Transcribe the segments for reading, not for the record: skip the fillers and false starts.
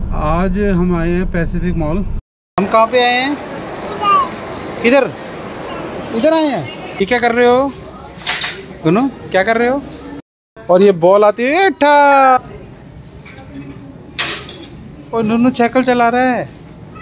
आज हम आए हैं पैसिफिक मॉल। हम कहाँ पे आए हैं? इधर इधर आए हैं। ये क्या कर रहे हो गुन्नू, क्या कर रहे हो? और ये बॉल आती है ठा, और नुन्नू साइकिल चला रहा है।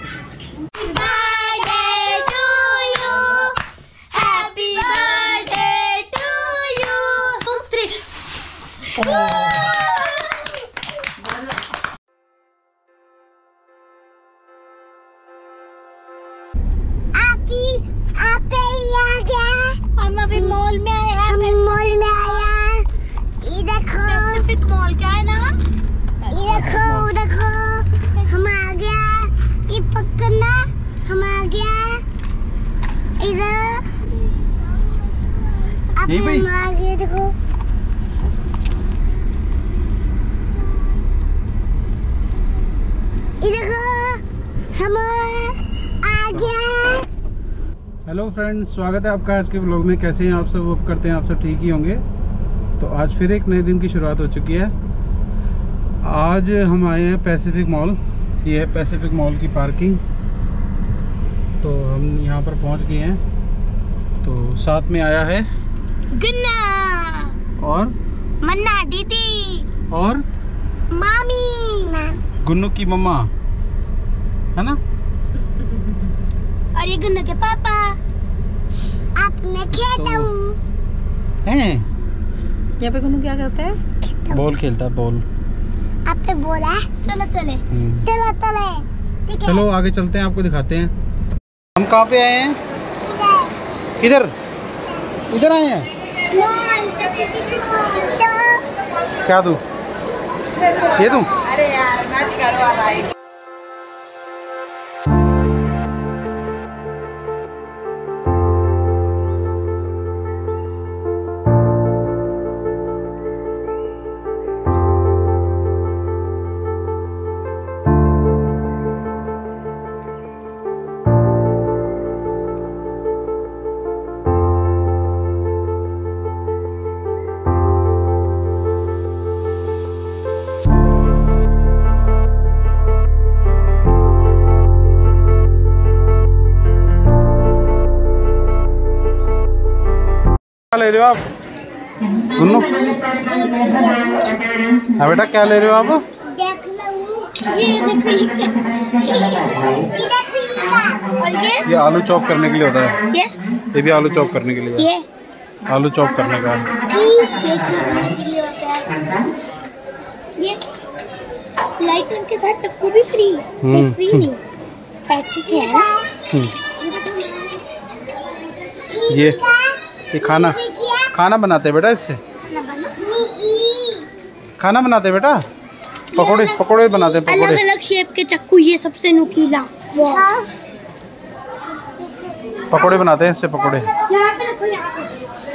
हम अभी मॉल में आए हैं। मॉल में आया। ये देखो पैसिफिक मॉल क्या है ना। ये देखो देखो हम आ गया। ये पकड़ना हम आ गया इधर। अब हम आ गए। देखो ये देखो हम आ गया। हेलो फ्रेंड्स, स्वागत है आपका आज के व्लॉग में। कैसे हैं आप सब? वो करते हैं आप सब ठीक ही होंगे। तो आज फिर एक नए दिन की शुरुआत हो चुकी है। आज हम आए हैं पैसिफिक मॉल। ये है पैसिफिक मॉल की पार्किंग। तो हम यहाँ पर पहुँच गए हैं। तो साथ में आया है गुन्ना और मन्ना दीदी और मामी, गुन्नू की मम्मा है ना, और ये गुन्नू के पापा। अब मैं खेलता हूँ। हैं यहाँ पे गुन्नू क्या करता है? बॉल खेलता है, बॉल। आप पे बोला चलो चले चलो चले। ठीक है चलो आगे चलते हैं, आपको दिखाते हैं। हम कहाँ पे आए हैं? किधर? इधर आए हैं। क्या दूँ? ये दूँ? अरे यार मत करो भाई। क्या ले रहे हो आप गुन्नू? हाँ बेटा, क्या ले रहे हो आप? देख लो ये देखो ये ये आलू चॉप करने के लिए होता है। ये भी आलू चॉप करने के लिए है। ये आलू चॉप करने का ये लाइटर के साथ चक्कू भी फ्री। ये फ्री नहीं, पैसे से है ना। ये खाना बनाते हैं बेटा, इससे खाना बनाते हैं बेटा। पकोड़े बनाते हैं, अलग पकोड़े। अलग शेप के चक्कू, ये सबसे नुकीला। पकोड़े बनाते हैं इससे, पकोड़े। यहाँ पे रखो, यहाँ पे।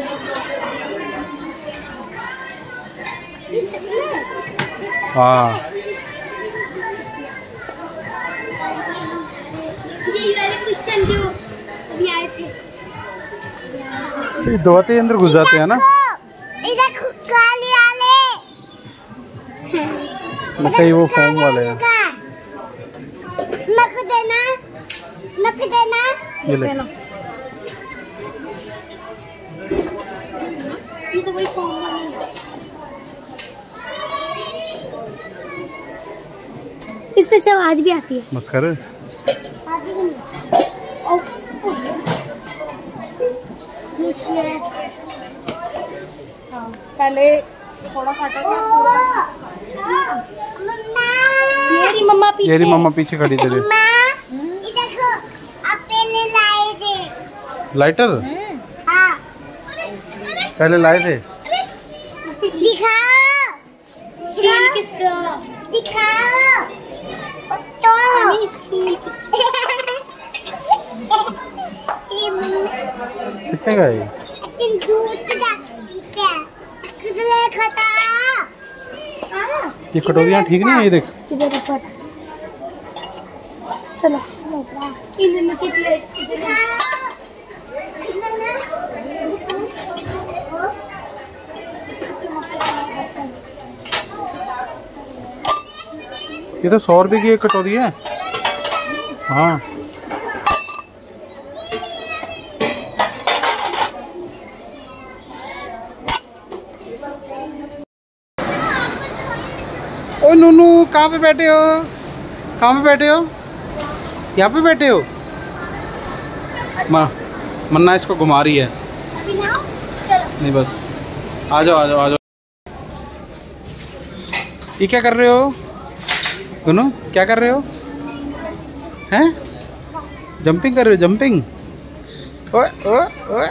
ये चक्कू है। हाँ, यही वाले क्वेश्चन जो अभी आए थे। ये दवाते अंदर घुस जाते हैं ना। इधर काले वाले। अच्छा, ये वो फोम वाले हैं। मक देना ये ले। ये तो वही फोम वाले हैं। इसमें से आवाज भी आती है। बस कर। पहले थोड़ा फटा था पूरा। मेरी मम्मा पीछे। ये मम्मा पीछे खड़ी तेरे। ये देखो आप पहले लाए थे लाइटर? हाँ पहले लाए थे। दिखाओ स्टील की स्ट्रॉ दिखाओ। तो स्टील की स्ट्रॉ कितने का है? ये कटोरियाँ ठीक नहीं है, ये देख। चलो इन्होंने की प्लेट ये तो 100 रुपये की एक कटोरी है। हाँ ओ नूनू, कहाँ पे बैठे हो? कहाँ पे बैठे हो? यहाँ पे बैठे हो? मन्ना इसको घुमा रही है। अभी ना नहीं बस आ जाओ आ जाओ आ जाओ। ये क्या कर रहे हो दोनों? क्या कर रहे हो? हैं? जंपिंग कर रहे हो? जंपिंग? ओए ओए ओए।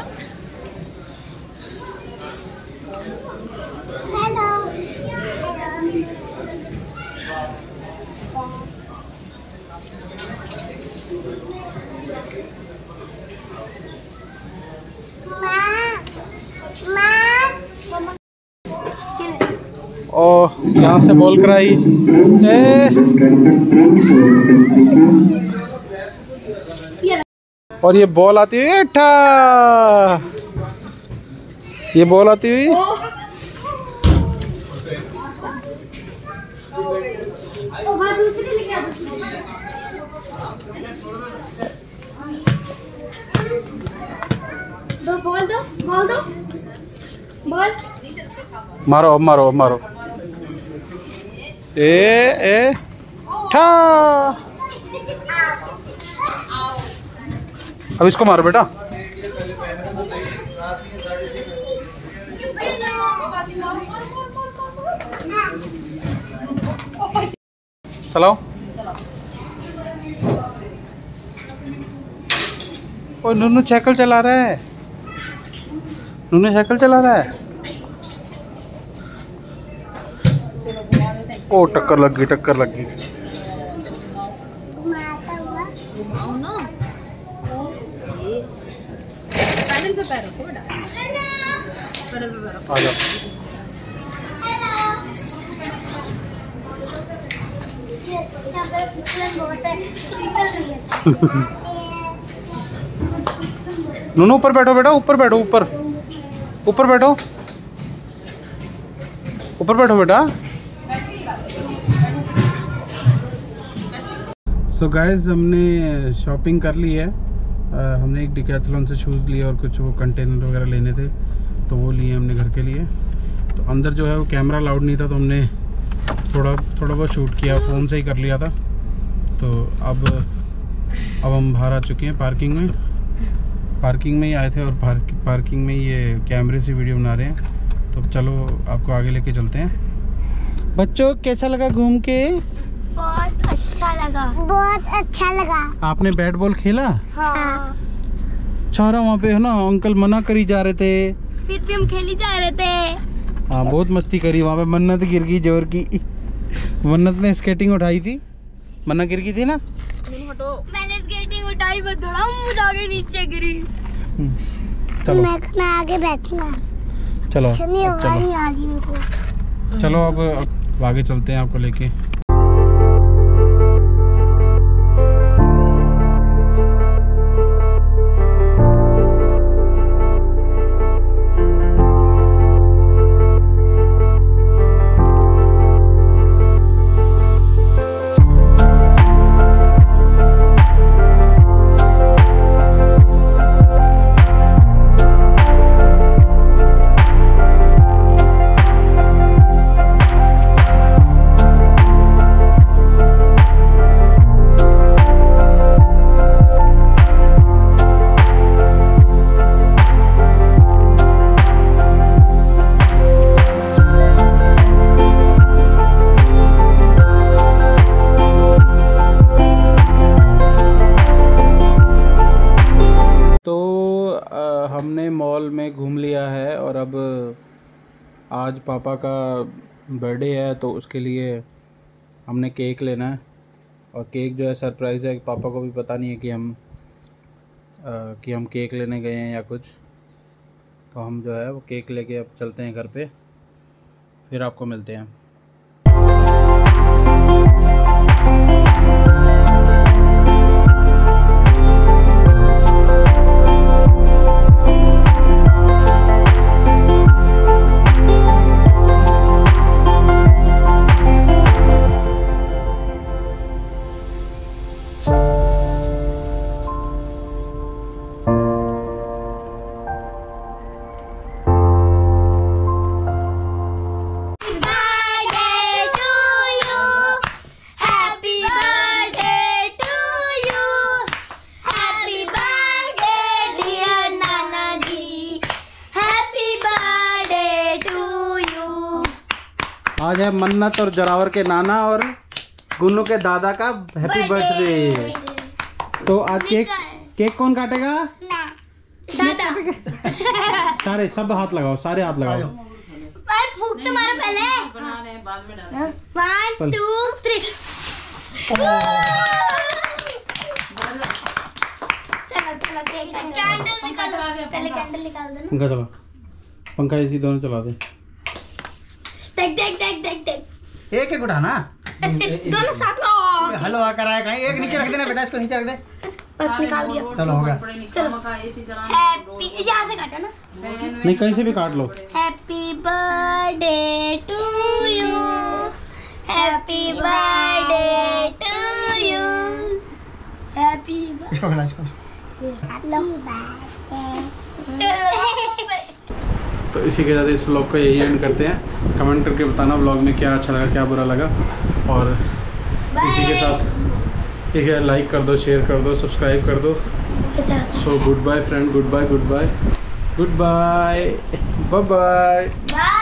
ओ यहाँ से बॉल कराई। और ये बॉल आती हुई ठा, ये बॉल आती हुई दो बॉल दो, बॉल दो, बॉल मारो, अब मारो, अब मारो। ए ठा, अब इसको मारो बेटा। चलाओ। ओ नूनू साइकिल चला रहा है, नूनू साइकिल चला रहा है। ओ टक्कर लग गई, टक्कर लग गई। पैडल पे पैर रखो बेटा, पैडल पे पैर रखो। आ जाओ। यहाँ पे फिसलन बहुत है, फिसल रही है। नूनू ऊपर बैठो बेटा, ऊपर बैठो, ऊपर ऊपर बैठो, ऊपर बैठो बेटा। सो गाइस हमने शॉपिंग कर ली है। हमने एक डिकैथलॉन से शूज़ लिए और कुछ वो कंटेनर वगैरह लेने थे, तो वो लिए हमने घर के लिए। तो अंदर जो है वो कैमरा अलाउड नहीं था, तो हमने थोड़ा बहुत शूट किया, फ़ोन से ही कर लिया था। तो अब हम बाहर आ चुके हैं पार्किंग में। पार्किंग में ही आए थे और पार्किंग में ये कैमरे से वीडियो बना रहे हैं। तो चलो आपको आगे लेके चलते हैं। बच्चों कैसा लगा घूम के? बहुत अच्छा लगा, बहुत अच्छा लगा। आपने बैट बॉल खेला? हाँ। छारा वहाँ पे है ना, अंकल मना करी जा रहे थे, फिर भी हम खेली जा रहे थे। हाँ बहुत मस्ती करी वहाँ पे। मन्नत गिर गई जोर की। मन्नत ने स्केटिंग उठाई थी, मन्नत गिर गई थी ना। मैंने स्केटिंग उठाई, बस थोड़ा मुझे आगे नीचे गिरी। चलो मैं आगे बैठना। चलो अब चलो चलो अब आगे चलते हैं आपको लेके। हमने मॉल में घूम लिया है और अब आज पापा का बर्थडे है, तो उसके लिए हमने केक लेना है। और केक जो है सरप्राइज़ है, पापा को भी पता नहीं है कि हम केक लेने गए हैं या कुछ। तो हम जो है वो केक लेके अब चलते हैं घर पे, फिर आपको मिलते हैं। आज है मन्नत और जरावर के नाना और गुन्नू के दादा का हैप्पी बर्थडे। तो आज केक कौन काटेगा? दादा। सारे सब हाथ लगाओ, सारे हाथ लगाओ। फूक तो मारो पहले। बना रहे हैं, बाद में डाल। 1 2 3। चलो कैंडल निकालो, पहले कैंडल निकाल दो ना। पंखा चला, पंखा इसी दोनों चला दे। देख एक एक उठाना, दोनों साथ में। हलो आकर आया कहीं। एक नीचे रख देना बेटा, इसको नीचे रख दे। बस निकाल दिया। चलो हो गया। चलो हैप्पी, यहाँ से काटा ना। नहीं कहीं से भी काट लो। Happy birthday to you, happy birthday to you, happy इसको खिला, इसको। तो इसी के साथ इस व्लॉग को यही एंड करते हैं। कमेंट करके बताना व्लॉग में क्या अच्छा लगा, क्या बुरा लगा। और इसी के साथ ठीक है, लाइक कर दो, शेयर कर दो, सब्सक्राइब कर दो। So goodbye friend, goodbye, goodbye, goodbye, bye bye.